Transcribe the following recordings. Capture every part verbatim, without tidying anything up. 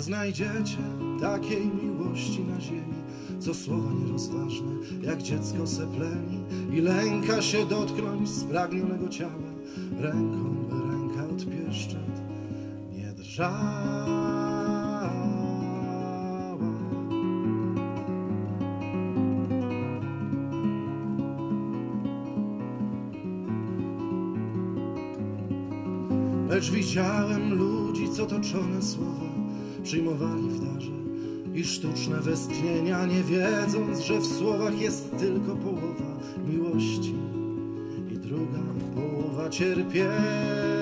Nie znajdziecie takiej miłości na ziemi, co słowa nierozważne, jak dziecko se pleni i lęka się dotknąć spragnionego ciała ręką, by ręka od pieszczot nie drżała. Lecz widziałem ludzi, co toczone słowa przyjmowali w darze i sztuczne westchnienia, nie wiedząc, że w słowach jest tylko połowa miłości i druga połowa cierpienia.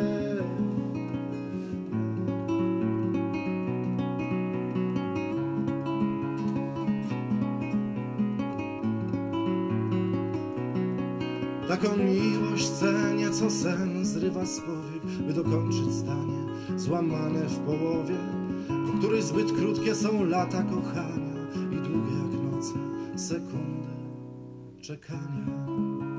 Taką miłość cenię, co sen zrywa z powiek, by dokończyć zdanie złamane w połowie, po której zbyt krótkie są lata kochania i długie jak noce sekundy czekania.